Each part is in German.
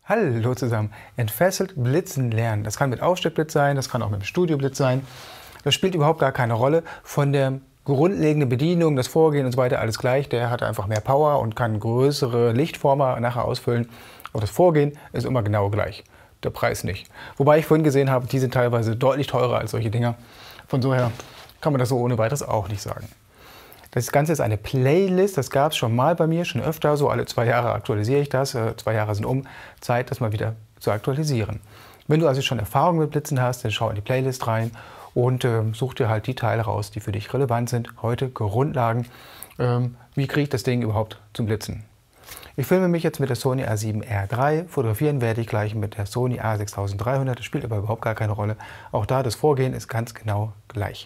Hallo zusammen. Entfesselt blitzen lernen. Das kann mit Aufsteckblitz sein, das kann auch mit dem Studioblitz sein. Das spielt überhaupt gar keine Rolle. Von der grundlegenden Bedienung, das Vorgehen und so weiter alles gleich. Der hat einfach mehr Power und kann größere Lichtformer nachher ausfüllen. Aber das Vorgehen ist immer genau gleich. Der Preis nicht. Wobei ich vorhin gesehen habe, die sind teilweise deutlich teurer als solche Dinger. Von so her kann man das so ohne weiteres auch nicht sagen. Das Ganze ist eine Playlist, das gab es schon mal bei mir, schon öfter, so alle 2 Jahre aktualisiere ich das, 2 Jahre sind um, Zeit, das mal wieder zu aktualisieren. Wenn du also schon Erfahrung mit Blitzen hast, dann schau in die Playlist rein und such dir halt die Teile raus, die für dich relevant sind. Heute Grundlagen, wie kriege ich das Ding überhaupt zum Blitzen. Ich filme mich jetzt mit der Sony A7R III, fotografieren werde ich gleich mit der Sony A6300, das spielt aber überhaupt gar keine Rolle. Auch da das Vorgehen ist ganz genau gleich.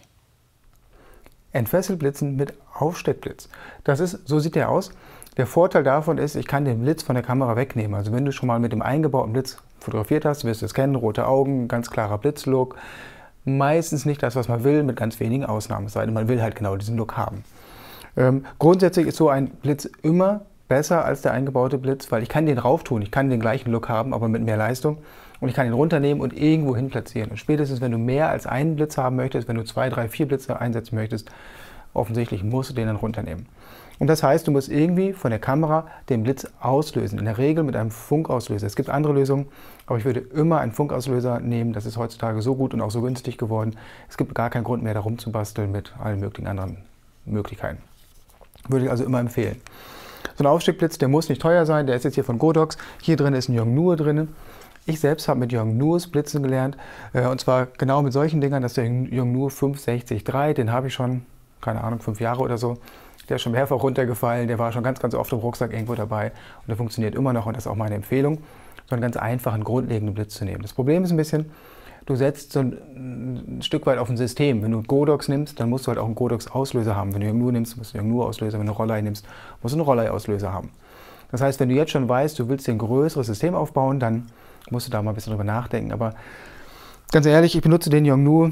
Entfesselt blitzen mit Aufsteckblitz. So sieht der aus. Der Vorteil davon ist, ich kann den Blitz von der Kamera wegnehmen. Also wenn du schon mal mit dem eingebauten Blitz fotografiert hast, wirst du es kennen, rote Augen, ganz klarer Blitzlook. Meistens nicht das, was man will, mit ganz wenigen Ausnahmen. Es sei denn, man will halt genau diesen Look haben. Grundsätzlich ist so ein Blitz immer besser als der eingebaute Blitz, weil ich kann den rauf tun, ich kann den gleichen Look haben, aber mit mehr Leistung. Und ich kann ihn runternehmen und irgendwo hin platzieren. Und spätestens, wenn du mehr als einen Blitz haben möchtest, wenn du 2, 3, 4 Blitze einsetzen möchtest, offensichtlich musst du den dann runternehmen. Und das heißt, du musst irgendwie von der Kamera den Blitz auslösen. In der Regel mit einem Funkauslöser. Es gibt andere Lösungen, aber ich würde immer einen Funkauslöser nehmen. Das ist heutzutage so gut und auch so günstig geworden. Es gibt gar keinen Grund mehr, da rumzubasteln mit allen möglichen anderen Möglichkeiten. Würde ich also immer empfehlen. So ein Aufsteckblitz, der muss nicht teuer sein. Der ist jetzt hier von Godox. Hier drin ist ein Yongnuo drin. Ich selbst habe mit Yongnuos blitzen gelernt, und zwar genau mit solchen Dingern, das ist der Yongnuo 560 III, den habe ich schon, keine Ahnung, 5 Jahre oder so. Der ist schon mehrfach runtergefallen, der war schon ganz oft im Rucksack irgendwo dabei und der funktioniert immer noch und das ist auch meine Empfehlung, so einen ganz einfachen, grundlegenden Blitz zu nehmen. Das Problem ist ein bisschen, du setzt so ein Stück weit auf ein System. Wenn du Godox nimmst, dann musst du halt auch einen Godox-Auslöser haben. Wenn du Yongnuo nimmst, musst du einen Yongnuo-Auslöser, wenn du Rollei nimmst, musst du einen Rollei-Auslöser haben. Das heißt, wenn du jetzt schon weißt, du willst dir ein größeres System aufbauen, dann musst du da mal ein bisschen drüber nachdenken. Aber ganz ehrlich, ich benutze den Yongnuo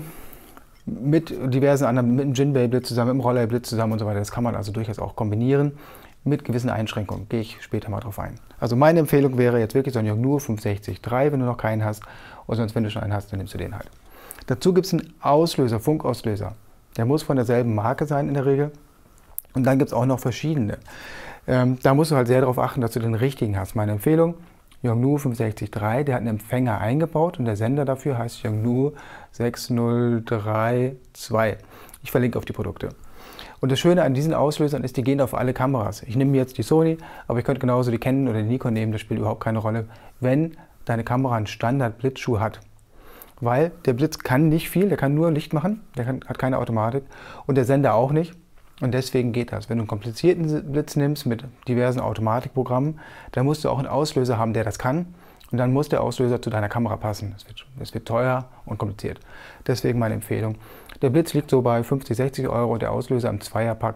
mit diversen anderen, mit dem Jinbei-Blitz zusammen, mit dem Rollei-Blitz zusammen und so weiter. Das kann man also durchaus auch kombinieren mit gewissen Einschränkungen. Gehe ich später mal drauf ein. Also meine Empfehlung wäre jetzt wirklich so ein Yongnuo 560 III, wenn du noch keinen hast. Und sonst, wenn du schon einen hast, dann nimmst du den halt. Dazu gibt es einen Auslöser, Funkauslöser. Der muss von derselben Marke sein in der Regel. Und dann gibt es auch noch verschiedene. Da musst du halt sehr darauf achten, dass du den richtigen hast. Meine Empfehlung: Yongnuo 560 III, der hat einen Empfänger eingebaut und der Sender dafür heißt Yongnuo 6032. Ich verlinke auf die Produkte. Und das Schöne an diesen Auslösern ist, die gehen auf alle Kameras. Ich nehme jetzt die Sony, aber ich könnte genauso die Canon oder die Nikon nehmen, das spielt überhaupt keine Rolle, wenn deine Kamera einen Standard-Blitzschuh hat. Weil der Blitz kann nicht viel, der kann nur Licht machen, hat keine Automatik und der Sender auch nicht. Und deswegen geht das. Wenn du einen komplizierten Blitz nimmst mit diversen Automatikprogrammen, dann musst du auch einen Auslöser haben, der das kann. Und dann muss der Auslöser zu deiner Kamera passen. Es wird teuer und kompliziert. Deswegen meine Empfehlung. Der Blitz liegt so bei 50, 60 Euro, der Auslöser im Zweierpack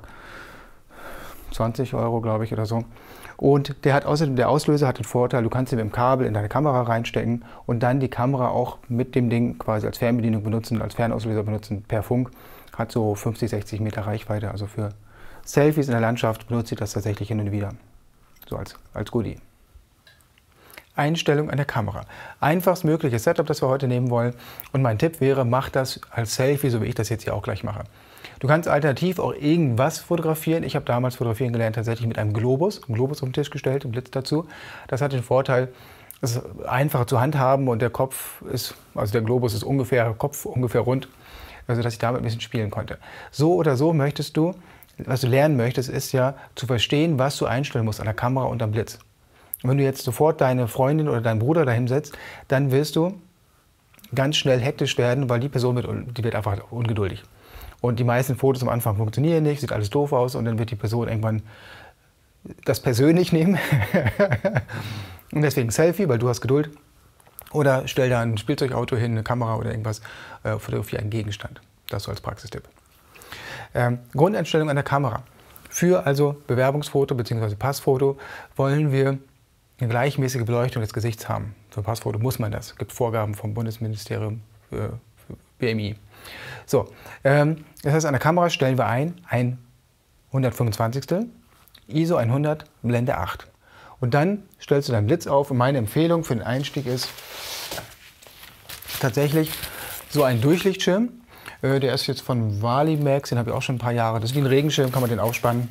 20 Euro, glaube ich, oder so. Und der Auslöser hat den Vorteil, du kannst ihn mit dem Kabel in deine Kamera reinstecken und dann die Kamera auch mit dem Ding quasi als Fernbedienung benutzen, als Fernauslöser benutzen per Funk. Hat so 50, 60 Meter Reichweite, also für Selfies in der Landschaft benutze ich das tatsächlich hin und wieder, so als Goodie. Einstellung an der Kamera. Einfachst mögliches Setup, das wir heute nehmen wollen. Und mein Tipp wäre, mach das als Selfie, so wie ich das jetzt hier auch gleich mache. Du kannst alternativ auch irgendwas fotografieren. Ich habe damals fotografieren gelernt, tatsächlich mit einem Globus auf den Tisch gestellt, einen Blitz dazu. Das hat den Vorteil, es ist einfacher zu handhaben und der Kopf ist, also der Globus ist Kopf ungefähr rund, also dass ich damit ein bisschen spielen konnte. So oder so möchtest du, was du lernen möchtest, ist ja zu verstehen, was du einstellen musst an der Kamera und am Blitz. Und wenn du jetzt sofort deine Freundin oder deinen Bruder dahin setzt, dann wirst du ganz schnell hektisch werden, weil die Person wird einfach ungeduldig. Und die meisten Fotos am Anfang funktionieren nicht, sieht alles doof aus und dann wird die Person irgendwann das persönlich nehmen. Und deswegen Selfie, weil du hast Geduld. Oder stell da ein Spielzeugauto hin, eine Kamera oder irgendwas, fotografiere einen Gegenstand. Das so als Praxistipp. Grundeinstellung an der Kamera. Für also Bewerbungsfoto bzw. Passfoto wollen wir eine gleichmäßige Beleuchtung des Gesichts haben. Für Passfoto muss man das. Es gibt Vorgaben vom Bundesministerium für BMI. So, das heißt, an der Kamera stellen wir ein 125. ISO 100, Blende 8. Und dann stellst du deinen Blitz auf. Und meine Empfehlung für den Einstieg ist tatsächlich so ein Durchlichtschirm. Der ist jetzt von Valimax, den habe ich auch schon ein paar Jahre. Das ist wie ein Regenschirm, kann man den aufspannen.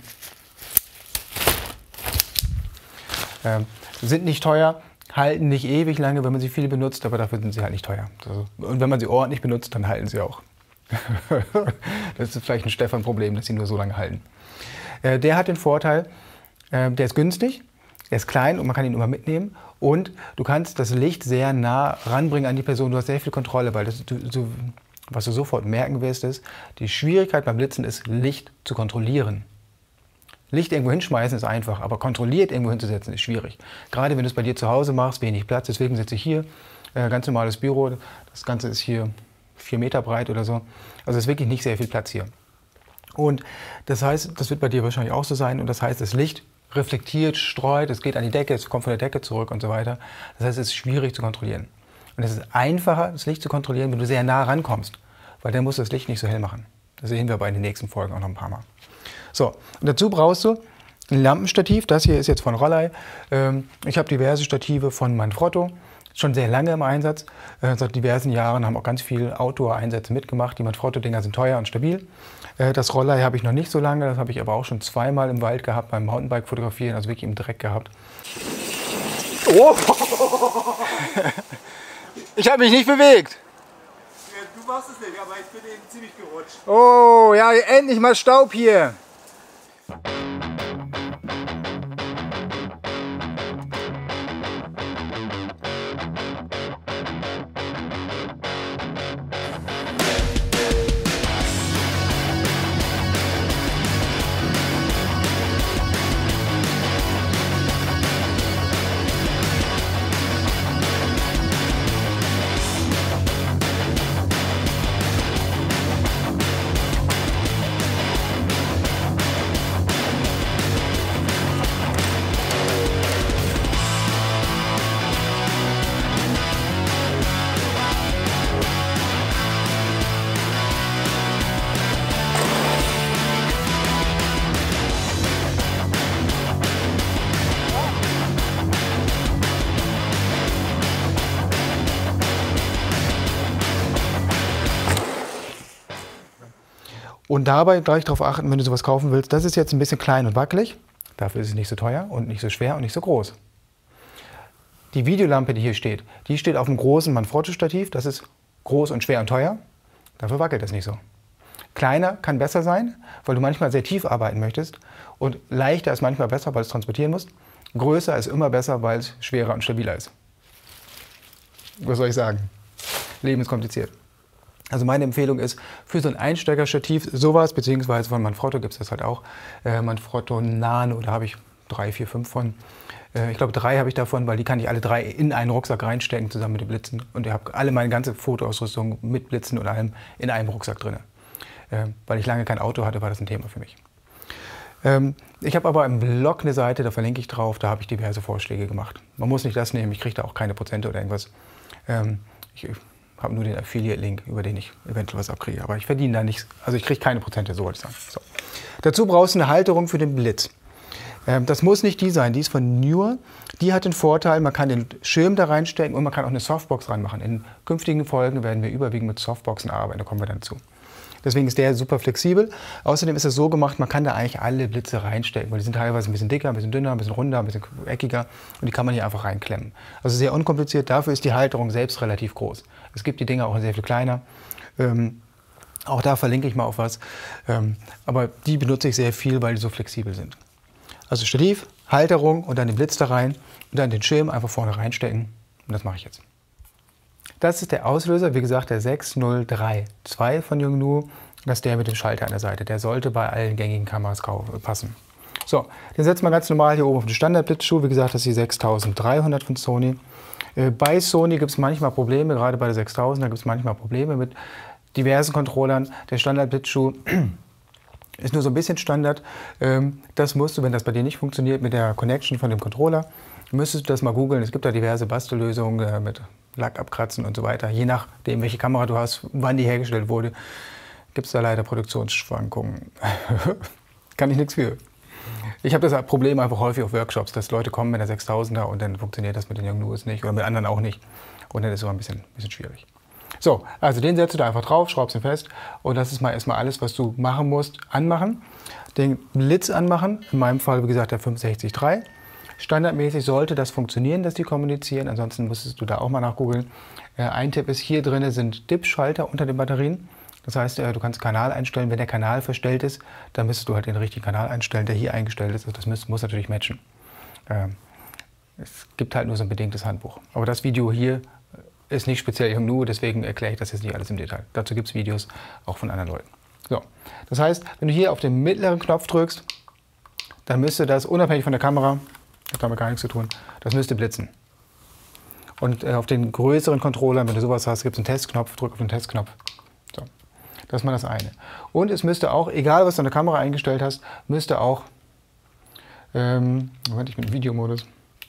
Sind nicht teuer, halten nicht ewig lange, wenn man sie viel benutzt, aber dafür sind sie halt nicht teuer. Und wenn man sie ordentlich benutzt, dann halten sie auch. Das ist vielleicht ein Stefan-Problem, dass sie nur so lange halten. Der hat den Vorteil, der ist günstig, er ist klein und man kann ihn immer mitnehmen. Und du kannst das Licht sehr nah ranbringen an die Person. Du hast sehr viel Kontrolle, weil was du sofort merken wirst, ist, die Schwierigkeit beim Blitzen ist, Licht zu kontrollieren. Licht irgendwo hinschmeißen ist einfach, aber kontrolliert irgendwo hinzusetzen ist schwierig. Gerade wenn du es bei dir zu Hause machst, wenig Platz, deswegen sitze ich hier, ganz normales Büro. Das Ganze ist hier 4 Meter breit oder so. Also es ist wirklich nicht sehr viel Platz hier. Und das heißt, das wird bei dir wahrscheinlich auch so sein. Und das heißt, das Licht reflektiert, streut, es geht an die Decke, es kommt von der Decke zurück und so weiter. Das heißt, es ist schwierig zu kontrolliuen. Und es ist einfacher, das Licht zu kontrollieren, wenn du sehr nah rankommst, weil dann musst du das Licht nicht so hell machen. Das sehen wir bei den nächsten Folgen auch noch ein paar Mal. So, und dazu brauchst du ein Lampenstativ. Das hier ist jetzt von Rollei. Ich habe diverse Stative von Manfrotto, schon sehr lange im Einsatz. Seit diversen Jahren haben auch ganz viele Outdoor-Einsätze mitgemacht. Die Manfrotto-Dinger sind teuer und stabil. Das Rollei habe ich noch nicht so lange, das habe ich aber auch schon zweimal im Wald gehabt, beim Mountainbike fotografieren, also wirklich im Dreck gehabt. Oh! Ich habe mich nicht bewegt. Ja, du machst es nicht, aber ich bin eben ziemlich gerutscht. Oh, ja, endlich mal Staub hier. Und dabei gleich darauf achten, wenn du sowas kaufen willst, das ist jetzt ein bisschen klein und wackelig. Dafür ist es nicht so teuer und nicht so schwer und nicht so groß. Die Videolampe, die hier steht, die steht auf einem großen Manfrotto-Stativ. Das ist groß und schwer und teuer. Dafür wackelt das nicht so. Kleiner kann besser sein, weil du manchmal sehr tief arbeiten möchtest. Und leichter ist manchmal besser, weil du es transportieren musst. Größer ist immer besser, weil es schwerer und stabiler ist. Was soll ich sagen? Leben ist kompliziert. Also meine Empfehlung ist, für so ein Einsteigerstativ sowas, beziehungsweise von Manfrotto gibt es das halt auch. Manfrotto Nano, da habe ich 3, 4, 5 von. Ich glaube 3 habe ich davon, weil die kann ich alle 3 in einen Rucksack reinstecken, zusammen mit den Blitzen. Und ich habe alle meine ganze Fotoausrüstung mit Blitzen und allem in einem Rucksack drin. Weil ich lange kein Auto hatte, war das ein Thema für mich. Ich habe aber im Blog eine Seite, da verlinke ich drauf, da habe ich diverse Vorschläge gemacht. Man muss nicht das nehmen, ich kriege da auch keine Prozente oder irgendwas. Ich habe nur den Affiliate-Link, über den ich eventuell was abkriege. Aber ich verdiene da nichts. Also ich kriege keine Prozente, so wollte ich sagen. So. Dazu brauchst du eine Halterung für den Blitz. Das muss nicht die sein, die ist von Neewer. Die hat den Vorteil, man kann den Schirm da reinstecken und man kann auch eine Softbox ranmachen. In künftigen Folgen werden wir überwiegend mit Softboxen arbeiten, da kommen wir dann zu. Deswegen ist der super flexibel. Außerdem ist es so gemacht, man kann da eigentlich alle Blitze reinstecken, weil die sind teilweise ein bisschen dicker, ein bisschen dünner, ein bisschen runder, ein bisschen eckiger und die kann man hier einfach reinklemmen. Also sehr unkompliziert, dafür ist die Halterung selbst relativ groß. Es gibt die Dinger auch sehr viel kleiner. Auch da verlinke ich mal auf was. Aber die benutze ich sehr viel, weil die so flexibel sind. Also Stativ, Halterung und dann den Blitz da rein und dann den Schirm einfach vorne reinstecken. Und das mache ich jetzt. Das ist der Auslöser, wie gesagt, der 6032 von Yongnuo. Das ist der mit dem Schalter an der Seite. Der sollte bei allen gängigen Kameras passen. So, den setzen wir ganz normal hier oben auf den Standardblitzschuh. Wie gesagt, das ist die 6300 von Sony. Bei Sony gibt es manchmal Probleme, gerade bei der 6000er gibt es manchmal Probleme mit diversen Controllern. Der Standardblitzschuh ist nur so ein bisschen Standard. Das musst du, wenn das bei dir nicht funktioniert, mit der Connection von dem Controller, müsstest du das mal googeln. Es gibt da diverse Bastellösungen mit Lack abkratzen und so weiter. Je nachdem, welche Kamera du hast, wann die hergestellt wurde, gibt es da leider Produktionsschwankungen. Kann ich nichts für. Ich habe das Problem einfach häufig auf Workshops, dass Leute kommen mit der 6000er und dann funktioniert das mit den Yongnuos nicht oder mit anderen auch nicht. Und dann ist es immer ein bisschen schwierig. So, also den setzt du da einfach drauf, schraubst ihn fest und das ist mal erstmal alles, was du machen musst. Anmachen, den Blitz anmachen, in meinem Fall wie gesagt der 65.3. Standardmäßig sollte das funktionieren, dass die kommunizieren, ansonsten müsstest du da auch mal nachgoogeln. Ein Tipp ist, hier drin sind DIP-Schalter unter den Batterien. Das heißt, du kannst Kanal einstellen. Wenn der Kanal verstellt ist, dann müsstest du halt den richtigen Kanal einstellen, der hier eingestellt ist. Also das muss natürlich matchen. Es gibt halt nur so ein bedingtes Handbuch. Aber das Video hier ist nicht speziell Yongnuo, deswegen erkläre ich das jetzt nicht alles im Detail. Dazu gibt es Videos auch von anderen Leuten. So. Das heißt, wenn du hier auf den mittleren Knopf drückst, dann müsste das, unabhängig von der Kamera, hat damit gar nichts zu tun, das müsste blitzen. Und auf den größeren Controllern, wenn du sowas hast, gibt es einen Testknopf, drück auf den Testknopf. So. Das ist mal das eine. Und es müsste auch, egal was du an der Kamera eingestellt hast, müsste auch, Moment, ich bin im Videomodus,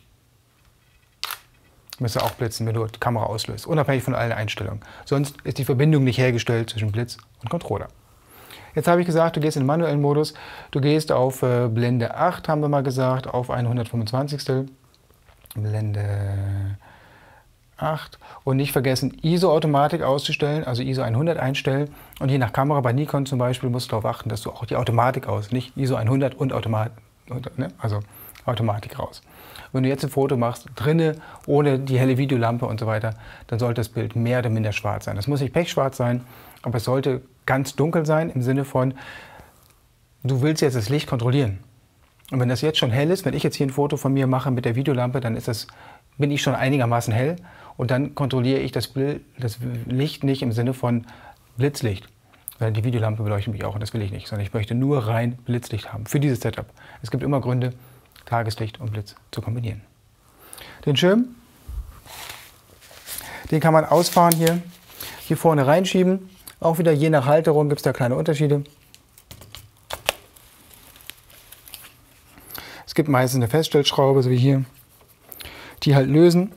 müsste auch blitzen, wenn du die Kamera auslöst, unabhängig von allen Einstellungen. Sonst ist die Verbindung nicht hergestellt zwischen Blitz und Controller. Jetzt habe ich gesagt, du gehst in den manuellen Modus, du gehst auf Blende 8, haben wir mal gesagt, auf 125. Blende 8 und nicht vergessen, ISO-Automatik auszustellen, also ISO 100 einstellen und je nach Kamera, bei Nikon zum Beispiel, musst du darauf achten, dass du auch die Automatik aus, nicht ISO 100 und Automatik, ne? Also Automatik raus. Wenn du jetzt ein Foto machst, drinnen, ohne die helle Videolampe und so weiter, dann sollte das Bild mehr oder minder schwarz sein. Das muss nicht pechschwarz sein, aber es sollte ganz dunkel sein im Sinne von, du willst jetzt das Licht kontrollieren. Und wenn das jetzt schon hell ist, wenn ich jetzt hier ein Foto von mir mache mit der Videolampe, dann bin ich schon einigermaßen hell und dann kontrolliere ich das Licht nicht im Sinne von Blitzlicht. Weil die Videolampe beleuchtet mich auch und das will ich nicht, sondern ich möchte nur rein Blitzlicht haben für dieses Setup. Es gibt immer Gründe, Tageslicht und Blitz zu kombinieren. Den Schirm, den kann man ausfahren hier vorne reinschieben. Auch wieder je nach Halterung gibt es da kleine Unterschiede. Es gibt meistens eine Feststellschraube, so wie hier, die halt lösen,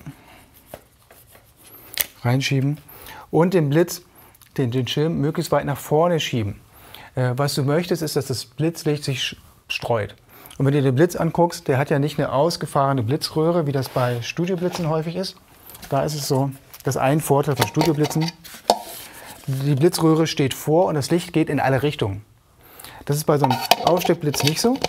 reinschieben und den Blitz, den Schirm möglichst weit nach vorne schieben. Was du möchtest, ist, dass das Blitzlicht sich streut. Und wenn du dir den Blitz anguckst, der hat ja nicht eine ausgefahrene Blitzröhre, wie das bei Studioblitzen häufig ist. Da ist es so, dass ein Vorteil von Studioblitzen, die Blitzröhre steht vor und das Licht geht in alle Richtungen. Das ist bei so einem Aufsteckblitz nicht so,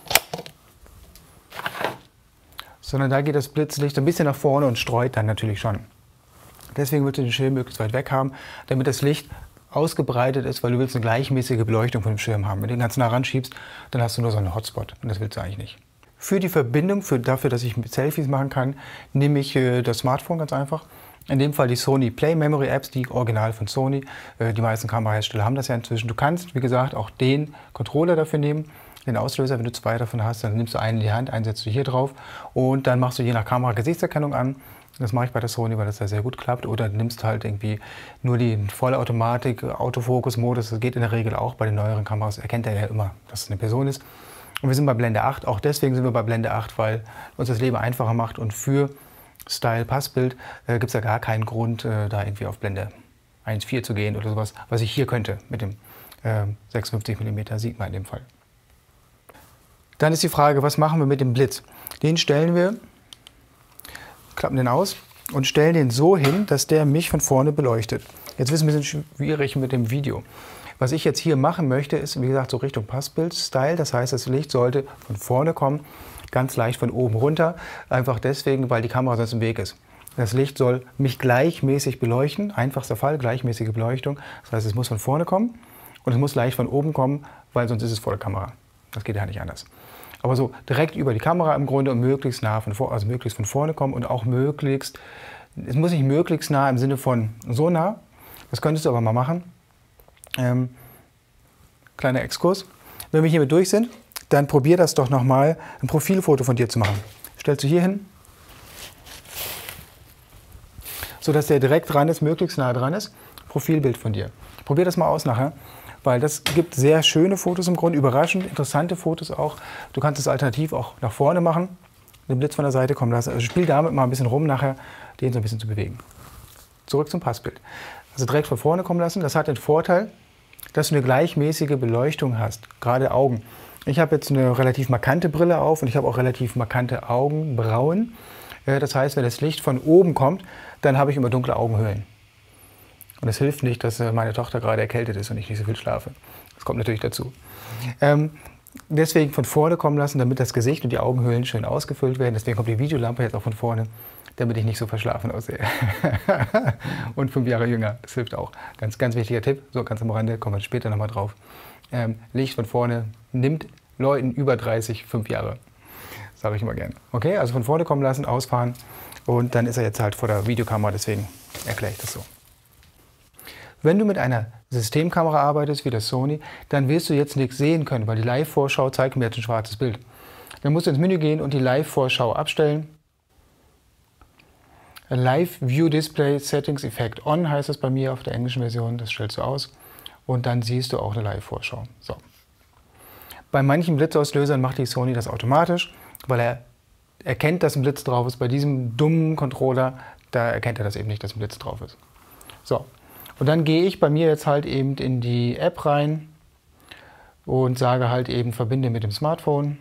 sondern da geht das Blitzlicht ein bisschen nach vorne und streut dann natürlich schon. Deswegen willst du den Schirm möglichst weit weg haben, damit das Licht ausgebreitet ist, weil du willst eine gleichmäßige Beleuchtung von dem Schirm haben. Wenn du den ganz nah ranschiebst, dann hast du nur so einen Hotspot und das willst du eigentlich nicht. Für die Verbindung, dafür, dass ich Selfies machen kann, nehme ich das Smartphone ganz einfach. In dem Fall die Sony Play Memory Apps, die original von Sony. Die meisten Kamerahersteller haben das ja inzwischen. Du kannst, wie gesagt, auch den Controller dafür nehmen, den Auslöser. Wenn du zwei davon hast, dann nimmst du einen in die Hand, einen setzt du hier drauf und dann machst du je nach Kamera Gesichtserkennung an. Das mache ich bei der Sony, weil das ja sehr gut klappt. Oder du nimmst halt irgendwie nur die Vollautomatik, Autofokus-Modus. Das geht in der Regel auch. Bei den neueren Kameras erkennt er ja immer, dass es eine Person ist. Und wir sind bei Blende 8. Auch deswegen sind wir bei Blende 8, weil uns das Leben einfacher macht. Und für Style-Passbild gibt es ja gar keinen Grund, da irgendwie auf Blende 1,4 zu gehen oder sowas. Was ich hier könnte mit dem 56 mm Sigma in dem Fall. Dann ist die Frage, was machen wir mit dem Blitz? Den stellen wir, klappen den aus und stellen den so hin, dass der mich von vorne beleuchtet. Jetzt ist es ein bisschen schwierig mit dem Video. Was ich jetzt hier machen möchte, ist, wie gesagt, so Richtung Passbild-Style. Das heißt, das Licht sollte von vorne kommen, ganz leicht von oben runter. Einfach deswegen, weil die Kamera sonst im Weg ist. Das Licht soll mich gleichmäßig beleuchten. Einfachster Fall, gleichmäßige Beleuchtung. Das heißt, es muss von vorne kommen und es muss leicht von oben kommen, weil sonst ist es vor der Kamera. Das geht ja nicht anders. Aber so direkt über die Kamera im Grunde und möglichst nah also möglichst von vorne kommen und auch möglichst, es muss nicht möglichst nah im Sinne von so nah, das könntest du aber mal machen. Kleiner Exkurs. Wenn wir hiermit durch sind, dann probier das doch nochmal, ein Profilfoto von dir zu machen. Stellst du hier hin, sodass der direkt dran ist, möglichst nah dran ist. Profilbild von dir. Probier das mal aus nachher. Weil das gibt sehr schöne Fotos im Grunde, überraschend interessante Fotos auch. Du kannst es alternativ auch nach vorne machen, den Blitz von der Seite kommen lassen. Also spiel damit mal ein bisschen rum nachher, den so ein bisschen zu bewegen. Zurück zum Passbild. Also direkt von vorne kommen lassen. Das hat den Vorteil, dass du eine gleichmäßige Beleuchtung hast, gerade Augen. Ich habe jetzt eine relativ markante Brille auf und ich habe auch relativ markante Augenbrauen. Das heißt, wenn das Licht von oben kommt, dann habe ich immer dunkle Augenhöhlen. Und es hilft nicht, dass meine Tochter gerade erkältet ist und ich nicht so viel schlafe. Das kommt natürlich dazu. Deswegen von vorne kommen lassen, damit das Gesicht und die Augenhöhlen schön ausgefüllt werden. Deswegen kommt die Videolampe jetzt auch von vorne, damit ich nicht so verschlafen aussehe. Und 5 Jahre jünger, das hilft auch. Ganz, ganz wichtiger Tipp, so ganz am Rande, kommen wir später nochmal drauf. Licht von vorne nimmt Leuten über 30 5 Jahre, sage ich immer gerne. Okay, also von vorne kommen lassen, ausfahren und dann ist er jetzt halt vor der Videokamera, deswegen erkläre ich das so. Wenn du mit einer Systemkamera arbeitest, wie das Sony, dann wirst du jetzt nichts sehen können, weil die Live-Vorschau zeigt mir jetzt ein schwarzes Bild. Dann musst du ins Menü gehen und die Live-Vorschau abstellen. Live View Display Settings Effect On heißt das bei mir auf der englischen Version, das stellst du aus. Und dann siehst du auch eine Live-Vorschau. So. Bei manchen Blitzauslösern macht die Sony das automatisch, weil er erkennt, dass ein Blitz drauf ist. Bei diesem dummen Controller, da erkennt er das eben nicht, dass ein Blitz drauf ist. So. Und dann gehe ich bei mir jetzt halt eben in die App rein und sage halt eben, verbinde mit dem Smartphone.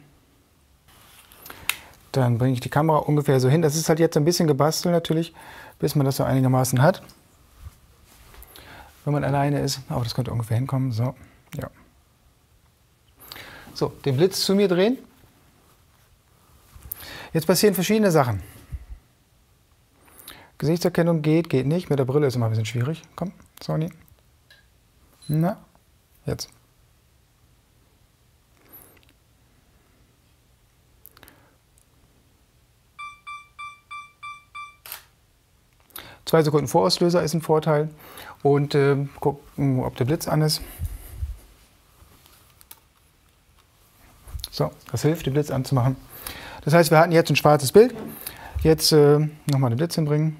Dann bringe ich die Kamera ungefähr so hin. Das ist halt jetzt ein bisschen gebastelt natürlich, bis man das so einigermaßen hat. Wenn man alleine ist, aber das könnte ungefähr hinkommen. So, ja. So, den Blitz zu mir drehen. Jetzt passieren verschiedene Sachen. Gesichtserkennung geht nicht. Mit der Brille ist immer ein bisschen schwierig. Komm, Sony. Na, jetzt. Zwei Sekunden Vorauslöser ist ein Vorteil. Und gucken, ob der Blitz an ist. So, das hilft, den Blitz anzumachen. Das heißt, wir hatten jetzt ein schwarzes Bild. Jetzt nochmal den Blitz hinbringen.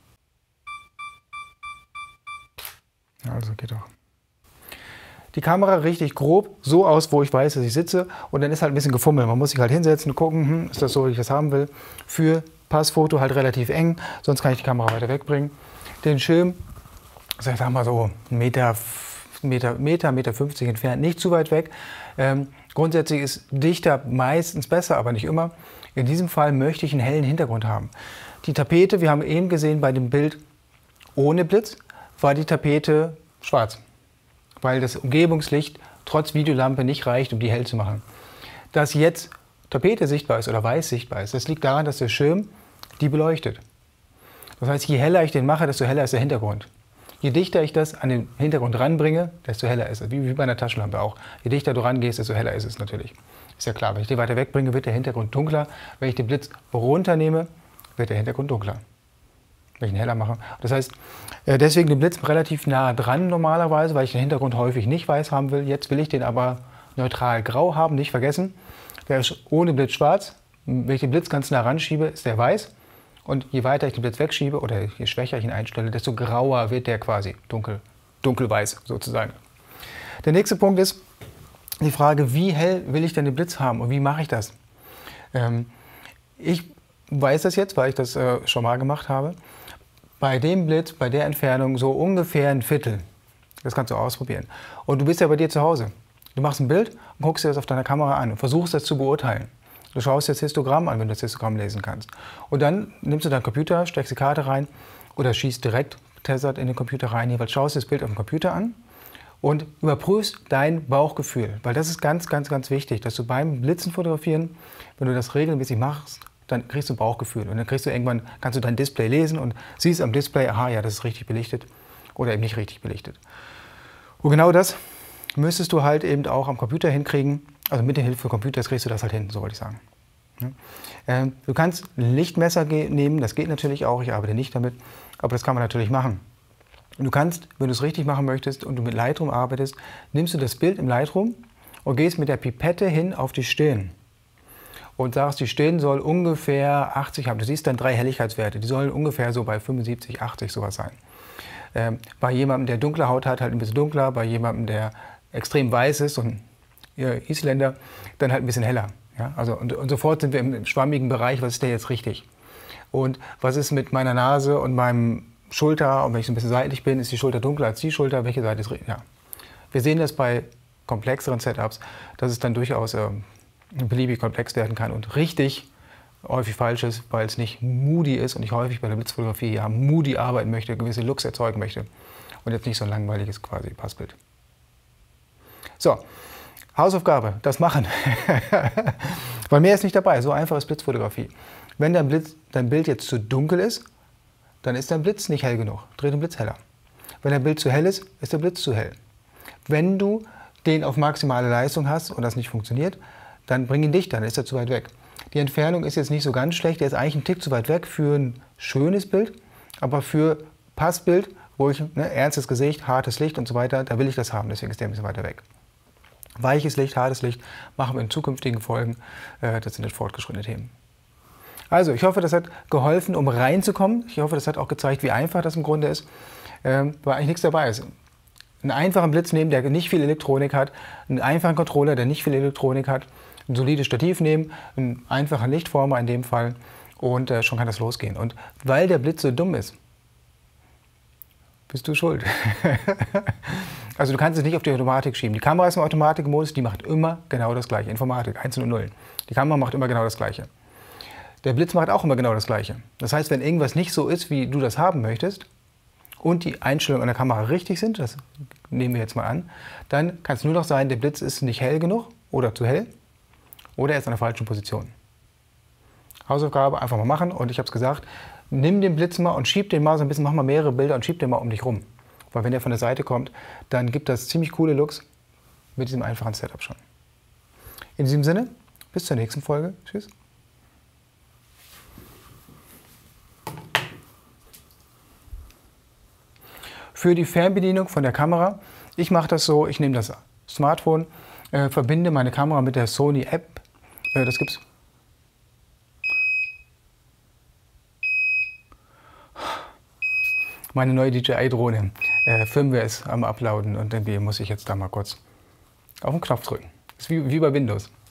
Also geht auch. Die Kamera richtig grob so aus, wo ich weiß, dass ich sitze. Und dann ist halt ein bisschen gefummelt. Man muss sich halt hinsetzen und gucken, ist das so, wie ich das haben will. Für Passfoto halt relativ eng, sonst kann ich die Kamera weiter wegbringen. Den Schirm, ich sag mal so 1,50 Meter entfernt, nicht zu weit weg. Grundsätzlich ist dichter meistens besser, aber nicht immer. In diesem Fall möchte ich einen hellen Hintergrund haben. Die Tapete, wir haben eben gesehen bei dem Bild ohne Blitz, war die Tapete schwarz, weil das Umgebungslicht trotz Videolampe nicht reicht, um die hell zu machen. Dass jetzt Tapete sichtbar ist oder weiß sichtbar ist, das liegt daran, dass der Schirm die beleuchtet. Das heißt, je heller ich den mache, desto heller ist der Hintergrund. Je dichter ich das an den Hintergrund ranbringe, desto heller ist es. Wie bei einer Taschenlampe auch. Je dichter du rangehst, desto heller ist es natürlich. Ist ja klar, wenn ich den weiter wegbringe, wird der Hintergrund dunkler. Wenn ich den Blitz runternehme, wird der Hintergrund dunkler. Wenn ich ihn heller mache. Das heißt, deswegen den Blitz relativ nah dran normalerweise, weil ich den Hintergrund häufig nicht weiß haben will. Jetzt will ich den aber neutral grau haben, nicht vergessen. Der ist ohne Blitz schwarz. Wenn ich den Blitz ganz nah ranschiebe, ist der weiß. Und je weiter ich den Blitz wegschiebe oder je schwächer ich ihn einstelle, desto grauer wird der quasi, dunkelweiß sozusagen. Der nächste Punkt ist die Frage, wie hell will ich denn den Blitz haben und wie mache ich das? Ich weiß das jetzt, weil ich das schon mal gemacht habe. Bei dem Blitz, bei der Entfernung so ungefähr ein Viertel. Das kannst du ausprobieren. Und du bist ja bei dir zu Hause. Du machst ein Bild und guckst dir das auf deiner Kamera an und versuchst das zu beurteilen. Du schaust dir das Histogramm an, wenn du das Histogramm lesen kannst. Und dann nimmst du deinen Computer, steckst die Karte rein oder schießt direkt tessert in den Computer rein. Jeweils schaust du das Bild auf dem Computer an und überprüfst dein Bauchgefühl. Weil das ist ganz, ganz, ganz wichtig, dass du beim Blitzen fotografieren, wenn du das regelmäßig machst, dann kriegst du Bauchgefühl. Und dann kriegst du irgendwann, kannst du dein Display lesen und siehst am Display, aha, ja, das ist richtig belichtet oder eben nicht richtig belichtet. Und genau das müsstest du halt eben auch am Computer hinkriegen. Also mit der Hilfe des Computers kriegst du das halt hin, so wollte ich sagen. Du kannst ein Lichtmesser nehmen, das geht natürlich auch, ich arbeite nicht damit, aber das kann man natürlich machen. Und du kannst, wenn du es richtig machen möchtest und du mit Lightroom arbeitest, nimmst du das Bild im Lightroom und gehst mit der Pipette hin auf die Stirn. Und sagst, die Stirn soll ungefähr 80 haben. Du siehst dann 3 Helligkeitswerte, die sollen ungefähr so bei 75, 80 sowas sein. Bei jemandem, der dunkle Haut hat, halt ein bisschen dunkler, bei jemandem, der extrem weiß ist, so ein Isländer, dann halt ein bisschen heller. Ja? Also, und sofort sind wir im schwammigen Bereich, was ist der jetzt richtig? Und was ist mit meiner Nase und meinem Schulter, und wenn ich so ein bisschen seitlich bin, ist die Schulter dunkler als die Schulter, welche Seite ist richtig? Ja. Wir sehen das bei komplexeren Setups, dass es dann durchaus beliebig komplex werden kann und richtig häufig falsch ist, weil es nicht moody ist und ich häufig bei der Blitzfotografie ja moody arbeiten möchte, gewisse Looks erzeugen möchte und jetzt nicht so ein langweiliges quasi Passbild. So, Hausaufgabe, das machen. Weil mehr ist nicht dabei, so einfach ist Blitzfotografie. Wenn dein Bild jetzt zu dunkel ist, dann ist dein Blitz nicht hell genug. Dreh den Blitz heller. Wenn dein Bild zu hell ist, ist der Blitz zu hell. Wenn du den auf maximale Leistung hast und das nicht funktioniert, dann bring ihn dichter, dann ist er zu weit weg. Die Entfernung ist jetzt nicht so ganz schlecht, der ist eigentlich ein Tick zu weit weg für ein schönes Bild, aber für Passbild, wo ich ernstes Gesicht, hartes Licht und so weiter, da will ich das haben, deswegen ist der ein bisschen weiter weg. Weiches Licht, hartes Licht machen wir in zukünftigen Folgen, das sind jetzt fortgeschrittene Themen. Also, ich hoffe, das hat geholfen, um reinzukommen. Ich hoffe, das hat auch gezeigt, wie einfach das im Grunde ist, weil eigentlich nichts dabei ist. Einen einfachen Blitz nehmen, der nicht viel Elektronik hat, einen einfachen Controller, der nicht viel Elektronik hat, ein solides Stativ nehmen, einen einfachen Lichtformer in dem Fall und schon kann das losgehen. Und weil der Blitz so dumm ist, bist du schuld. Also du kannst es nicht auf die Automatik schieben. Die Kamera ist im Automatikmodus, die macht immer genau das Gleiche. Informatik, 1 und 0. Die Kamera macht immer genau das Gleiche. Der Blitz macht auch immer genau das Gleiche. Das heißt, wenn irgendwas nicht so ist, wie du das haben möchtest und die Einstellungen an der Kamera richtig sind, das nehmen wir jetzt mal an, dann kann es nur noch sein, der Blitz ist nicht hell genug oder zu hell oder er ist an der falschen Position. Hausaufgabe einfach mal machen und ich habe es gesagt, nimm den Blitz mal und schieb den mal so ein bisschen, mach mal mehrere Bilder und schieb den mal um dich rum. Weil wenn der von der Seite kommt, dann gibt das ziemlich coole Looks mit diesem einfachen Setup schon. In diesem Sinne, bis zur nächsten Folge. Tschüss. Für die Fernbedienung von der Kamera, ich mache das so, ich nehme das Smartphone, verbinde meine Kamera mit der Sony App, das gibt's. Meine neue DJI-Drohne, filmen wir es am Uploaden und irgendwie muss ich jetzt da mal kurz auf den Knopf drücken. Das ist wie bei Windows.